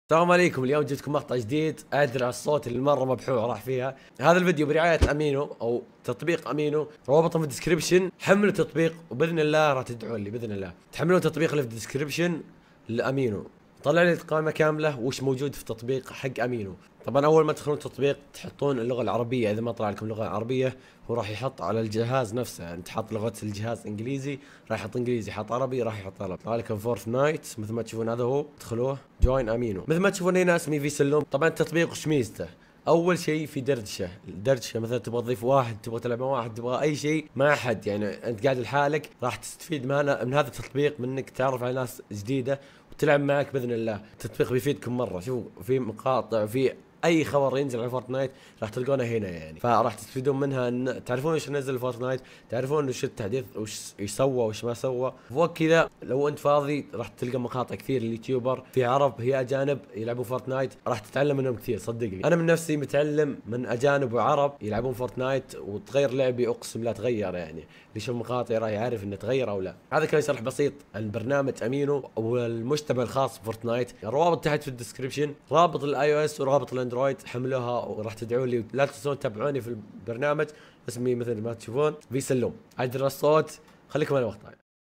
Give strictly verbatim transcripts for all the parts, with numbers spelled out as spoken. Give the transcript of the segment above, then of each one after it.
السلام عليكم. اليوم جبتكم مقطع جديد. اعذر على الصوت اللي مره مبحوح راح فيها. هذا الفيديو برعايه امينو او تطبيق امينو، روابطه في الديسكربشن. حملوا التطبيق وباذن الله راح تدعون لي باذن الله. تحملون التطبيق اللي في الديسكربشن لامينو، طلع لي القائمه كامله وش موجود في التطبيق حق امينو. طبعا اول ما تدخلون التطبيق تحطون اللغه العربيه، اذا ما طلع لكم اللغه العربيه هو راح يحط على الجهاز نفسه، يعني تحط لغه الجهاز انجليزي راح يحط انجليزي، حط عربي راح يحط عربي. طلع لكم فورتنايت مثل ما تشوفون، هذا هو، ادخلوه جوين امينو. مثل ما تشوفون هنا اسمي في سلوم. طبعا التطبيق وش ميزته؟ اول شيء في دردشه، الدردشه مثلا تبغى تضيف واحد، تبغى تلعب مع واحد، تبغى اي شيء مع احد، يعني انت قاعد لحالك راح تستفيد من من هذا التطبيق، من انك تعرف على ناس جديده وتلعب معك باذن الله. التطبيق بيفيدكم مره. شوف في مقاطع، في اي خبر ينزل على فورتنايت راح تلقونه هنا، يعني فراح تستفيدون منها. ان تعرفون ايش نزل فورتنايت، تعرفون ايش التحديث، وش يسوى وش ما سوى. فوق كذا لو انت فاضي راح تلقى مقاطع كثير اليوتيوبر، في عرب هي اجانب يلعبون فورتنايت، راح تتعلم منهم كثير صدقني. انا من نفسي متعلم من اجانب وعرب يلعبون فورتنايت، وتغير لعبي اقسم لا تغير، يعني اللي يشوف مقاطع راح يعرف انه تغير او لا. هذا كان شرح بسيط عن برنامج امينو والمجتمع الخاص بفورتنايت. الروابط تحت في الديسكربشن، رابط الاي او اس ورابط الاندرويد، حملوها وراح تدعون لي. لا تنسون تتابعوني في البرنامج، اسمي مثل ما تشوفون في سلوم. عدل الصوت، خليكم على المقطع.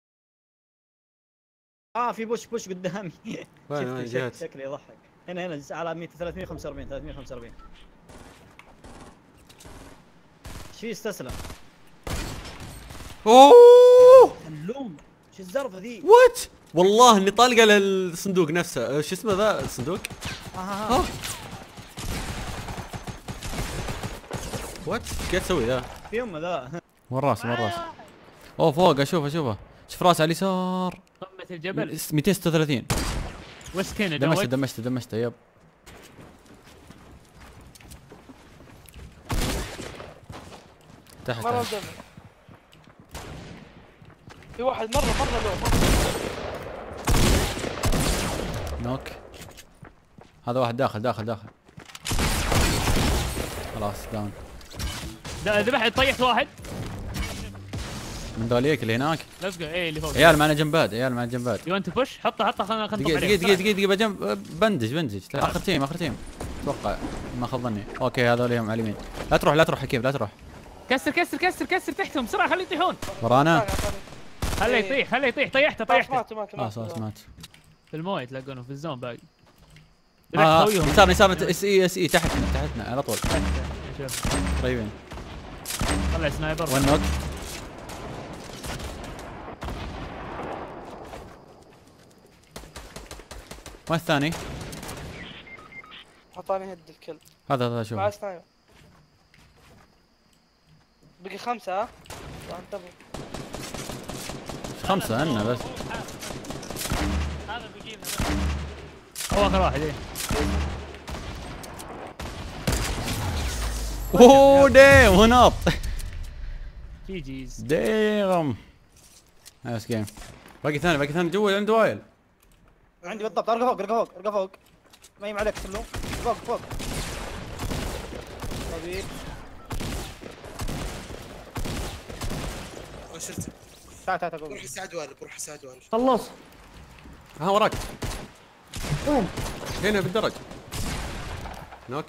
اه في بوش بوش قدامي. وين شكله شكله يضحك. هنا هنا على مية ثلاثمية وخمسة وأربعين ثلاثمية وخمسة وأربعين. ايش في استسلم؟ اوه اللوم شو الزرفه ذي؟ وات والله اني طالقه للصندوق نفسه. شو اسمه ذا الصندوق؟ اه اه وات كيف تسوي ذا؟ في امه ذا. وين راسه؟ وين راسه؟ اوه فوق، اشوفه اشوفه شوف راسه على اليسار، قمة الجبل مئتين وستة وثلاثين. وسكن دمشته دمشته دمشته يب. تحت مرة تحت. دم. في واحد مرة مرة لو مرة. نوك. هذا واحد داخل داخل داخل. خلاص داون. ذبحت، طيحت واحد من ذوليك اللي هناك. ليتس جو. ايه اللي فوق. عيال معنا جنبات، عيال معنا جنبات. يو ونت بوش، حطه حطه خلنا خلنا دقيقة دقيقة دقيقة دقيقة بجنب، بندج بندج. اخر تيم اخر تيم اتوقع، ما خاب ظني. اوكي هذول هم على اليمين. لا تروح لا تروح حكيم لا تروح. كسر كسر كسر كسر تحتهم بسرعة، خليه يطيحون. ورانا خليه يطيح خليه يطيح. طيحته طيحته مات مات خلاص خلاص مات. في المويه تلاقونه في الزون باقي. اه يسارنا يسارنا اس اي اس اي تحتنا تحتنا على طول. شوف قريبين. طلع سنايبر. وين نوك؟ وين الثاني؟ حطاني هد الكل. هذا هذا شوف. مع سنايبر. بقي خمسة ها؟ انتبه. خمسة عنا بس. هذا بيجيب هو اخر واحد. ايه اوه ديم هنط. جي جيز ديم. نايس جيم. باقي ثاني باقي ثاني جوا عنده وايل. عندي بالضبط. ارقى فوق ارقى فوق ارقى فوق. ما يم عليك سلوم. فوق فوق. طبيب. وشلته. تعال تعال تعال. بروح اساعد والد، بروح اساعد والد. خلص. ها وراك. وين؟ هنا بالدرج. نوك.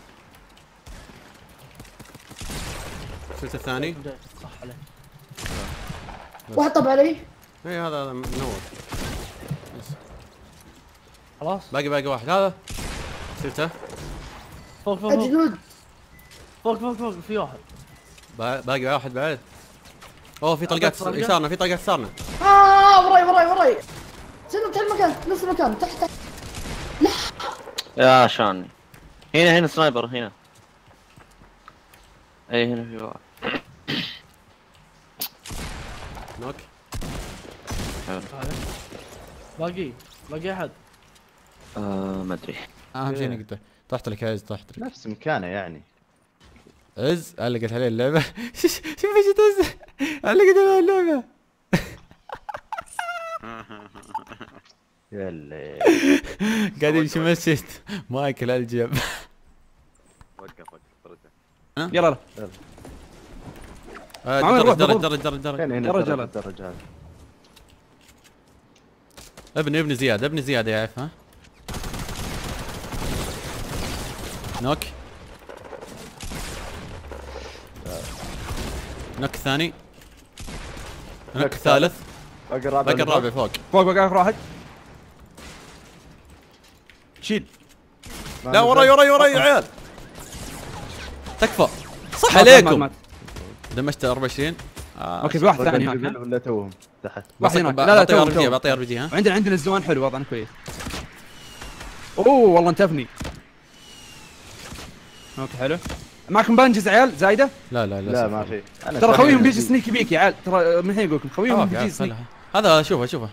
شلت الثاني. صح عليه. واحد طب علي. اي هذا هذا منور. خلاص. باقي باقي واحد هذا. شلته. فوق فوق فوق اجنود. فوق فوق فوق في واحد. باقي واحد بعد. اوه في طلقات يسارنا، في طلقات يسارنا. اه وراي وراي وراي. سلم تحت المكان، نفس المكان تحت تحت. يا شان هنا هنا سنايبر هنا. اي هنا في واحد. نوك. باقي باقي احد. آه ما ادري. اهم شيء نقطه. طحت لك يا عز، طحت لك. نفس مكانه يعني. عز علقت عليه اللعبه. شوف ايش عز علقت عليه اللعبه. يلا قاعد يمشي مسجد مايكل على الجنب. وقف وقف رجع. يلا درج درج درج درج درج. هنا هنا الدرج هذا. ابني ابني زياد ابني زياد يعرف. ها نوك. نوك الثاني. نوك الثالث. باقي الرابع. باقي الرابع فوق. فوق باقي اخر واحد. شيل. لا وراي وراي وراي يا عيال. تكفى. صح مات عليكم. مات. دمجت أربعة وعشرين. آه اوكي في واحد ثاني هناك. ولا توهم تحت. واحد هناك. لا لا بعطيه تو ار بي جي تو. بعطيه ار بي جي ها. عندنا عندنا الزوان حلو وضعنا كويس. اوه والله انتفني. اوكي حلو. معكم بانجز عيال زايده؟ لا لا لا لا ما في. ترى خويهم بيجي سنيكي بيك يا عيال، ترى من الحين اقول لكم خويهم بيجي سنيك. هذا شوفه شوفه.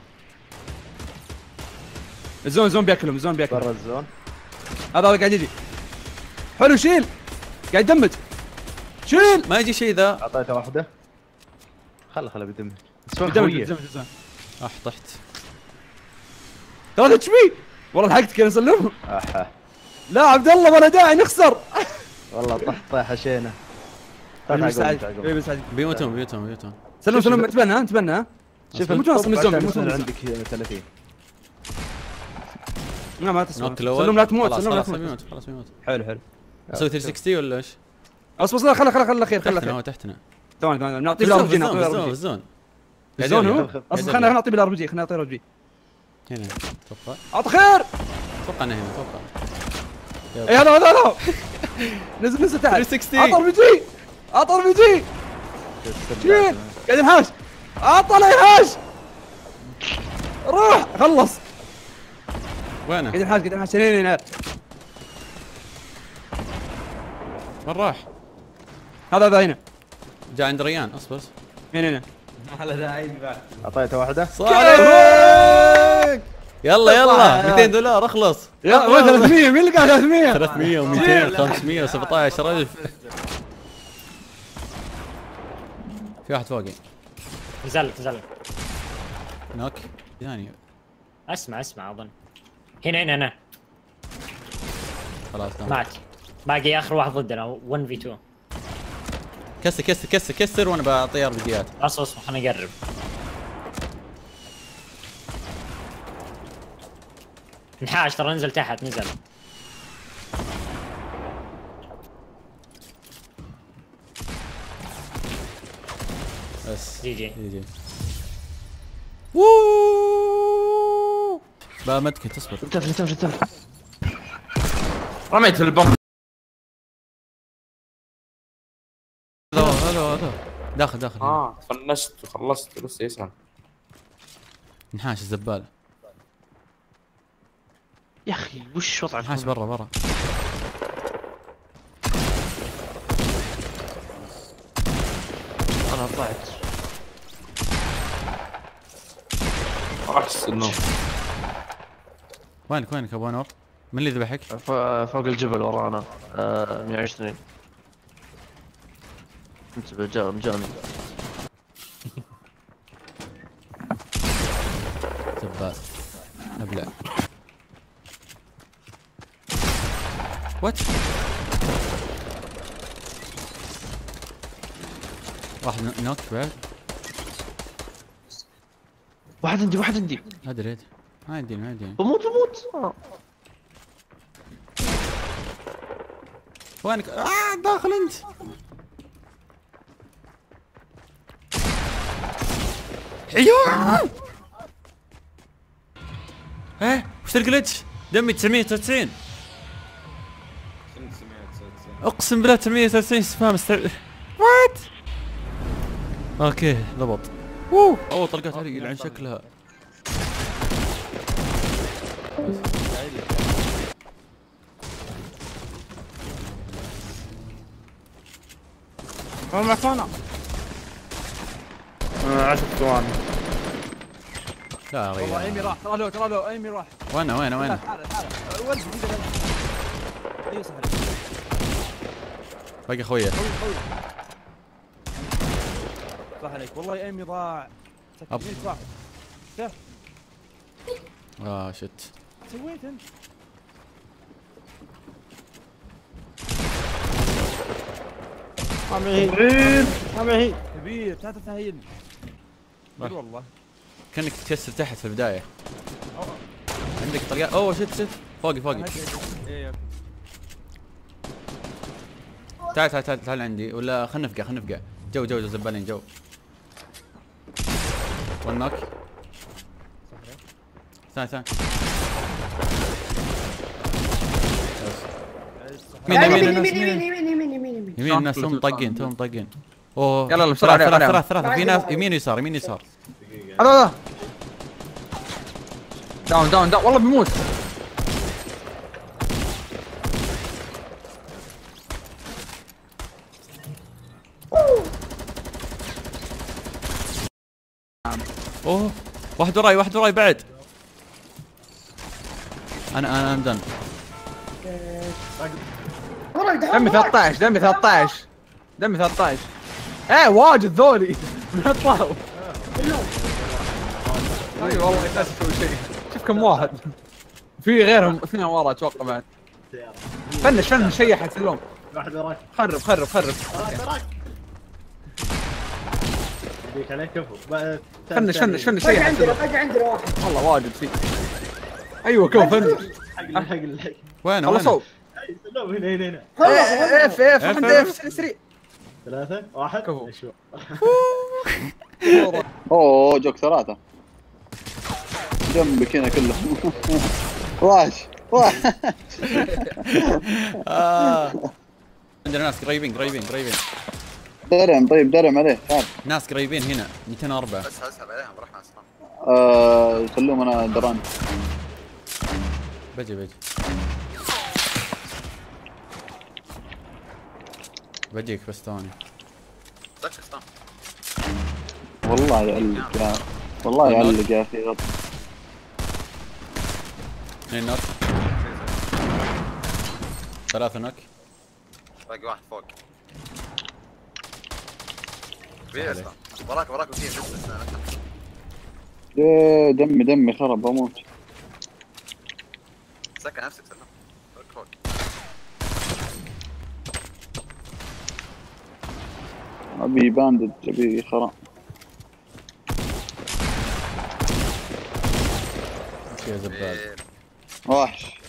الزون الزون بياكلهم الزون بياكلهم. برا الزون. هذا هذا قاعد يجي. حلو شيل. قاعد يدمج. شيل. ما يجي شيء ذا. اعطيته واحده. خله خله بيدمج. يدمج يدمج الزون. اح طحت. ثلاثة اتش بي. والله لحقتك انا اسلمهم. احا. لا عبد الله ما له داعي نخسر. والله طحت طيحه شينه. بس عادي بس عادي. بيموتون بيموتون بيموتون. سلم سلم انتبهنا ها انتبهنا ها. شوف يموتون اصلا من الزومبي يموتون عندك ثلاثين. لا ما تسوى. نوك الاول. سلم لا تموت خلاص سلم لا خلاص تموت. بيموت خلاص بيموت. حلو حلو. اسوي ثلاثمية وستين ولا ايش؟ اصبر اصبر خله خله خله الاخير خله تحتنا الاخير. هو تحتنا. ثواني ثواني نعطيه بالزون بالار بي جي نعطيه بالزون بالار بي جي. بالزون. الزون هو خف- اصبر خلينا نعطيه بالار بي جي خلينا نعطيه بالار بي جي. هنا اتوقع اعطى خير. اتوقع انه هنا اتوقع. اي هذا هذا هذا. نزل نزل تحت. ثلاثمية وستين. اعطى ار بي جي اعطى ار بي جي. شيل قاعد ينحاش. اعطى لا ينحاش. روح خلص. وينه؟ قاعد ينحاش قاعد ينحاش هنا هنا. وين راح؟ هذا هذا هنا جاء عند ريان اصبر. هنا هنا. اعطيته واحده. صار عليك. يلا يلا مئتين دولار اخلص. يا وين ثلاثمية مين اللي قاعد ثلاثمية؟ ثلاثمية و200 خمسمية وسبعطعش ألف. في واحد فوقي. نزلت نزلت. نوك ثاني. اسمع اسمع اظن. هنا هنا هنا. خلاص تمام. مات. باقي اخر واحد ضدنا واحد في اثنين. كسر كسر كسر كسر وانا بعطيه ار بي جيات. اصبر اصبر خليني اقرب. انحاش ترى نزل تحت نزل. بس جي جي. جي جي. ووووو. بقى مدك تصبر. انتفل انتفل انتفل. رميت البوم. هذا هذا هذا داخل داخل. اه فنشت وخلصت لسه يسمع. نحاش الزبال. يا اخي وش وضع نحاش برا برا. انا طلعت. احس انه وينك وينك ابو نور؟ من اللي ذبحك؟ فوق الجبل ورانا. آه مئة وعشرين. انتبه جا جاني. زبال. ابلع. وات؟ واحد نوك بعد. واحد عندي واحد عندي. ادري ادري. ما يديني ما يديني. بموت بموت. آه. وينك؟ آه داخل انت. ايوه. ايه وش الجلتش؟ دمي تسعمية وتسعين. اقسم بالله تسعمية وتسعين سبام استر... وات؟ اوكي ضبط. اوه اول طلقات علي يلعن شكلها. هو معفانة. عشر ثواني. لا يا والله ايمي ريال. راح ترى له ترى له ايمي راح. وينه وينه وينه؟ تعال تعال ولد دقيقة ايوه صح باقي خويه. صح عليك والله ايمي ضاع. أب. سكيني ضاع. كيف اه شت. سويت انت؟ عمي هي عمي هي كبير لا تتهيل. راح. والله كانك تكسر تحت في البدايه. عندك طلقات. اوه شت شت فوقي فوقي. ايه تعال تعال تعال تعال عندي ولا خلنا نفقع خلنا نفقع. جو جو جو زبالين جو. ون نوك. ثاني ثاني. يمين يمين يمين الناس يمين يمين يمين يمين يمين يمين يمين الناس توهم مطقين توهم مطقين. اوه يلا بسرعة ثلاث ثلاث عليهم. ثلاث ثلاث في ناس يمين ويسار يمين ويسار. هذا هذا داون داون داون والله بيموت. اوه واحد وراي واحد وراي بعد. انا انا مدن. دمي ثلاثة عشر دمي ثلاثة عشر دمي ثلاثة عشر. ايه واجد ذولي من طلعوا. اي والله يحتاج يسوي شيء. شوف كم واحد في غيرهم اثنين ورا اتوقع بعد. فنش فنش شيح كلهم. واحد وراك. خرب خرب خرب. وراك. يديك عليك كفو. فنش فنش فنش فجأة شيح عندنا كلهم. فجأة عندنا واحد. والله واجد فيه. ايوه كفو فنش. حق الحق. وين خلصوا. وين؟ هنا هنا هنا. اف اف عند اف سري سري. ثلاثة واحد. كفو. اوه جوك ثلاثة. جنبك هنا كله. واش واش. عندنا ناس قريبين قريبين قريبين. درم طيب درم عليه تعال. ناس قريبين هنا مئتين وأربعة. بس اسحب عليهم روح ناس. آه خلوهم انا دران. بجي بجي. بجيك بس ثاني. والله يعلق يا والله يعلق يا اخي غلط. اثنين نوك. ثلاثة نوك. باقي واحد فوق. في اصلا وراك وراك وفيه بس يا دمي دمي خرب بموت. سكن نفسك سلم. فوق ابي باندج ابي خرا. يا زبال. وحش